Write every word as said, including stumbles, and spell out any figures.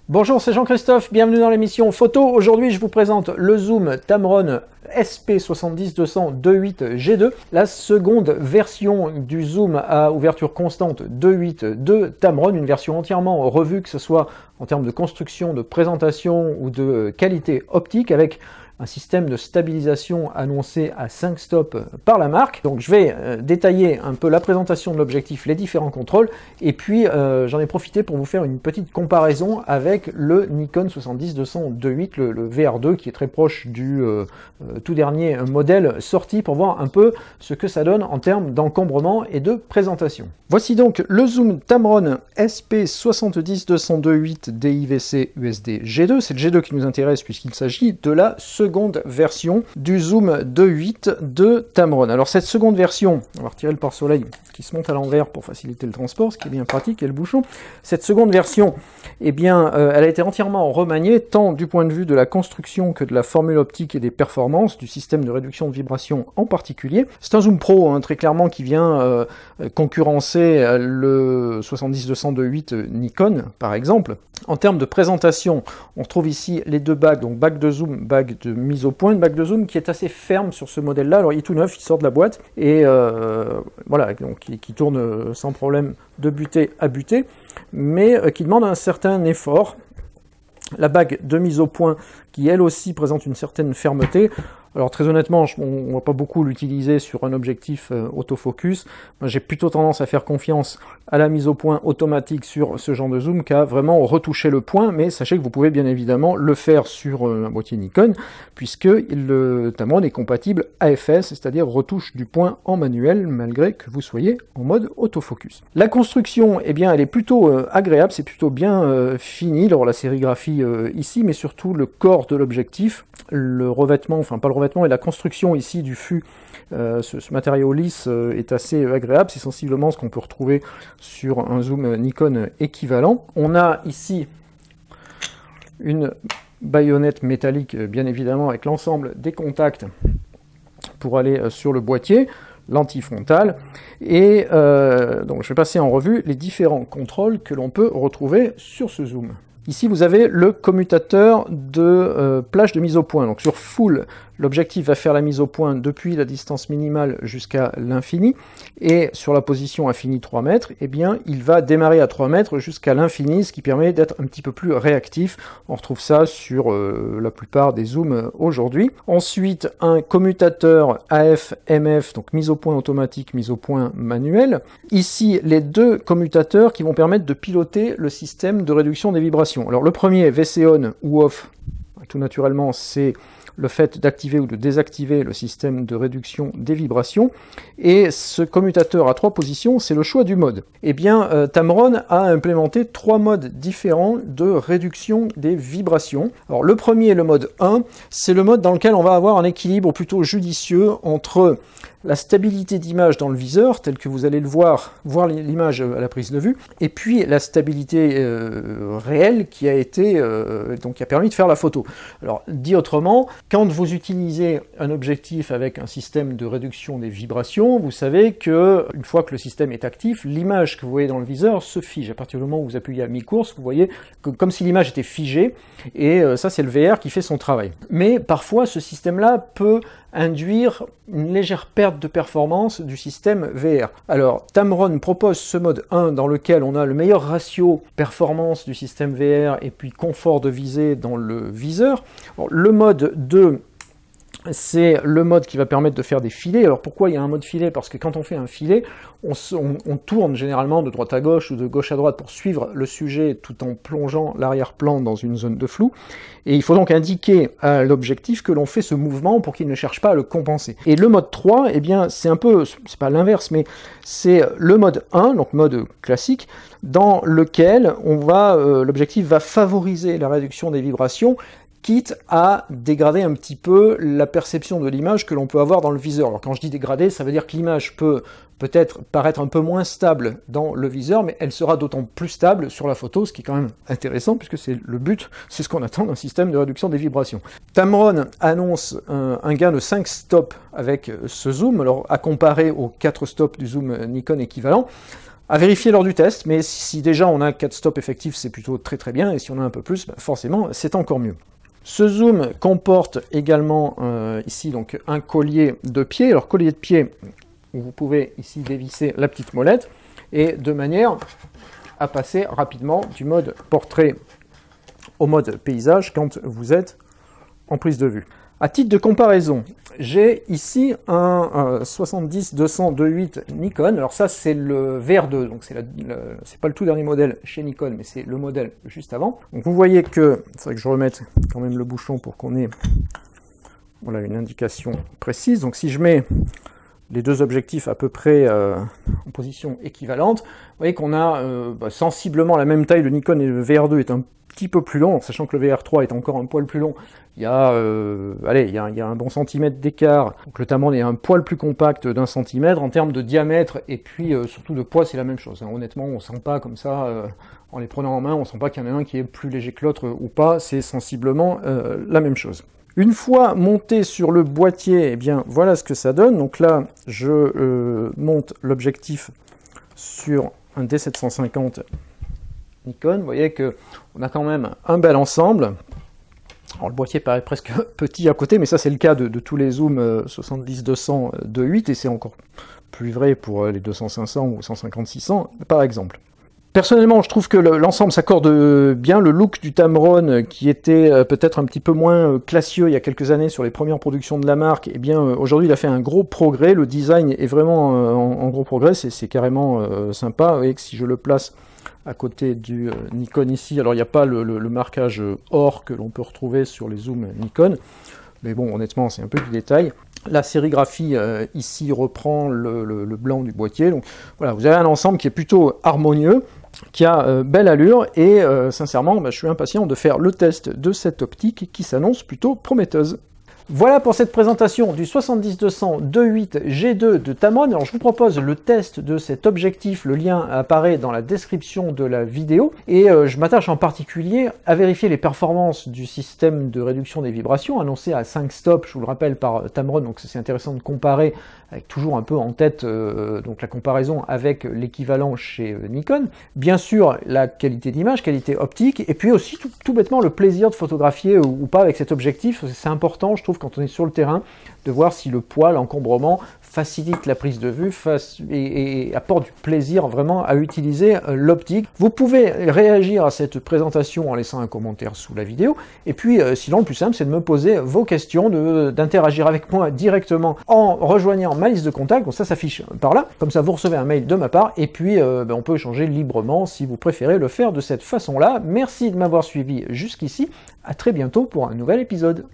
Bonjour, c'est Jean-Christophe, bienvenue dans l'émission Photo. Aujourd'hui, je vous présente le zoom Tamron S P six zéro deux cents deux huit G deux, la seconde version du zoom à ouverture constante deux huit de Tamron, une version entièrement revue, que ce soit en termes de construction, de présentation ou de qualité optique, avec un système de stabilisation annoncé à cinq stops par la marque. Donc je vais euh, détailler un peu la présentation de l'objectif, les différents contrôles, et puis euh, j'en ai profité pour vous faire une petite comparaison avec le Nikon soixante-dix deux cents deux huit, le, le V R deux, qui est très proche du euh, euh, tout dernier modèle sorti, pour voir un peu ce que ça donne en termes d'encombrement et de présentation. Voici donc le zoom Tamron S P six zéro deux cents deux huit D I V C U S D G deux. C'est le G deux qui nous intéresse puisqu'il s'agit de la seconde version du zoom deux huit de Tamron. Alors cette seconde version, on va retirer le pare-soleil qui se monte à l'envers pour faciliter le transport, ce qui est bien pratique, et le bouchon. Cette seconde version, eh bien, euh, elle a été entièrement remaniée, tant du point de vue de la construction que de la formule optique et des performances, du système de réduction de vibration en particulier. C'est un zoom pro, hein, très clairement, qui vient euh, concurrencer le soixante-dix deux cents deux huit Nikon, par exemple. En termes de présentation, on retrouve ici les deux bagues, donc bague de zoom, bague de mise au point, une bague de zoom qui est assez ferme sur ce modèle-là. Alors il est tout neuf, il sort de la boîte, et euh, voilà, donc qui, qui tourne sans problème de butée à butée, mais euh, qui demande un certain effort. La bague de mise au point, qui elle aussi présente une certaine fermeté. Alors très honnêtement, on ne va pas beaucoup l'utiliser sur un objectif euh, autofocus. Moi, j'ai plutôt tendance à faire confiance à la mise au point automatique sur ce genre de zoom qu'à vraiment retoucher le point, mais sachez que vous pouvez bien évidemment le faire sur euh, un boîtier Nikon, puisque le Tamron est compatible A F S, c'est-à-dire retouche du point en manuel, malgré que vous soyez en mode autofocus. La construction, eh bien, elle est plutôt euh, agréable, c'est plutôt bien euh, fini. Alors la sérigraphie euh, ici, mais surtout le corps de l'objectif, le revêtement, enfin pas le revêtement, et la construction ici du fût, euh, ce, ce matériau lisse euh, est assez agréable, c'est sensiblement ce qu'on peut retrouver sur un zoom Nikon équivalent. On a ici une baïonnette métallique, bien évidemment, avec l'ensemble des contacts pour aller sur le boîtier, l'antifrontal, et euh, donc je vais passer en revue les différents contrôles que l'on peut retrouver sur ce zoom. Ici, vous avez le commutateur de euh, plage de mise au point. Donc sur full, l'objectif va faire la mise au point depuis la distance minimale jusqu'à l'infini, et sur la position infinie trois mètres, eh bien, il va démarrer à trois mètres jusqu'à l'infini, ce qui permet d'être un petit peu plus réactif. On retrouve ça sur euh, la plupart des zooms aujourd'hui. Ensuite, un commutateur A F M F, donc mise au point automatique, mise au point manuelle. Ici, les deux commutateurs qui vont permettre de piloter le système de réduction des vibrations. Alors le premier, V C on ou off, tout naturellement, c'est le fait d'activer ou de désactiver le système de réduction des vibrations. Et ce commutateur à trois positions, c'est le choix du mode. Eh bien, euh, Tamron a implémenté trois modes différents de réduction des vibrations. Alors le premier, le mode un, c'est le mode dans lequel on va avoir un équilibre plutôt judicieux entre la stabilité d'image dans le viseur, tel que vous allez le voir, voir l'image à la prise de vue, et puis la stabilité euh, réelle qui a été, euh, donc qui a permis de faire la photo. Alors, dit autrement, quand vous utilisez un objectif avec un système de réduction des vibrations, vous savez que une fois que le système est actif, l'image que vous voyez dans le viseur se fige. À partir du moment où vous appuyez à mi-course, vous voyez que, comme si l'image était figée, et euh, ça c'est le V R qui fait son travail. Mais parfois, ce système-là peut induire une légère perte de performance du système V R. Alors, Tamron propose ce mode un dans lequel on a le meilleur ratio performance du système V R et puis confort de visée dans le viseur. Alors, le mode deux, c'est le mode qui va permettre de faire des filets. Alors pourquoi il y a un mode filet? Parce que quand on fait un filet, on, se, on, on tourne généralement de droite à gauche ou de gauche à droite pour suivre le sujet tout en plongeant l'arrière-plan dans une zone de flou. Et il faut donc indiquer à l'objectif que l'on fait ce mouvement pour qu'il ne cherche pas à le compenser. Et le mode trois, eh bien c'est un peu, c'est pas l'inverse, mais c'est le mode un, donc mode classique, dans lequel on va, euh, l'objectif va favoriser la réduction des vibrations, quitte à dégrader un petit peu la perception de l'image que l'on peut avoir dans le viseur. Alors quand je dis dégrader, ça veut dire que l'image peut peut-être paraître un peu moins stable dans le viseur, mais elle sera d'autant plus stable sur la photo, ce qui est quand même intéressant, puisque c'est le but, c'est ce qu'on attend d'un système de réduction des vibrations. Tamron annonce un, un gain de cinq stops avec ce zoom, alors à comparer aux quatre stops du zoom Nikon équivalent. À vérifier lors du test, mais si déjà on a quatre stops effectifs, c'est plutôt très très bien, et si on a un peu plus, bah forcément c'est encore mieux. Ce zoom comporte également euh, ici donc un collier de pied. Alors collier de pied où vous pouvez ici dévisser la petite molette, et de manière à passer rapidement du mode portrait au mode paysage quand vous êtes en prise de vue. À titre de comparaison, j'ai ici un, un soixante-dix deux cents deux huit Nikon. Alors ça c'est le V R deux, donc c'est pas le tout dernier modèle chez Nikon, mais c'est le modèle juste avant. Donc vous voyez que, c'est vrai que je remette quand même le bouchon pour qu'on ait voilà, une indication précise. Donc si je mets les deux objectifs à peu près euh, en position équivalente, vous voyez qu'on a euh, bah, sensiblement la même taille. Le Nikon et le V R deux est un petit peu plus long, sachant que le V R trois est encore un poil plus long. Il y a, euh, allez, il y a, il y a un bon centimètre d'écart. Donc le Tamron est un poil plus compact d'un centimètre. En termes de diamètre et puis euh, surtout de poids, c'est la même chose. Hein. Honnêtement, on sent pas comme ça, euh, en les prenant en main, on sent pas qu'il y en a un qui est plus léger que l'autre ou pas. C'est sensiblement euh, la même chose. Une fois monté sur le boîtier, eh bien voilà ce que ça donne. Donc là, je euh, monte l'objectif sur un D sept cent cinquante Nikon. Vous voyez que on a quand même un bel ensemble. Alors le boîtier paraît presque petit à côté, mais ça c'est le cas de, de tous les zooms soixante-dix deux cents deux huit, et c'est encore plus vrai pour les deux cents cinq cents ou cent cinquante six cents par exemple. Personnellement, je trouve que l'ensemble s'accorde bien. Le look du Tamron, qui était peut-être un petit peu moins classieux il y a quelques années sur les premières productions de la marque, eh bien aujourd'hui il a fait un gros progrès. Le design est vraiment en, en gros progrès, c'est carrément euh, sympa. Vous voyez que si je le place à côté du euh, Nikon ici, alors il n'y a pas le, le, le marquage or que l'on peut retrouver sur les zooms Nikon, mais bon, honnêtement, c'est un peu du détail. La sérigraphie euh, ici reprend le, le, le blanc du boîtier. Donc voilà, vous avez un ensemble qui est plutôt harmonieux, qui a euh, belle allure, et euh, sincèrement, bah, je suis impatient de faire le test de cette optique qui s'annonce plutôt prometteuse. Voilà pour cette présentation du soixante-dix deux cents deux huit G deux de Tamron. Alors je vous propose le test de cet objectif, le lien apparaît dans la description de la vidéo, et euh, je m'attache en particulier à vérifier les performances du système de réduction des vibrations annoncé à cinq stops, je vous le rappelle, par Tamron. Donc c'est intéressant de comparer, avec toujours un peu en tête euh, donc la comparaison avec l'équivalent chez euh, Nikon. Bien sûr la qualité d'image, qualité optique, et puis aussi tout, tout bêtement le plaisir de photographier ou, ou pas avec cet objectif. C'est important, je trouve, quand on est sur le terrain, de voir si le poids, l'encombrement facilite la prise de vue et, et apporte du plaisir vraiment à utiliser euh, l'optique. Vous pouvez réagir à cette présentation en laissant un commentaire sous la vidéo, et puis euh, sinon le plus simple c'est de me poser vos questions, d'interagir avec moi directement en rejoignant ma liste de contacts. Donc ça s'affiche par là, comme ça vous recevez un mail de ma part, et puis euh, ben, on peut échanger librement si vous préférez le faire de cette façon-là. Merci de m'avoir suivi jusqu'ici, à très bientôt pour un nouvel épisode.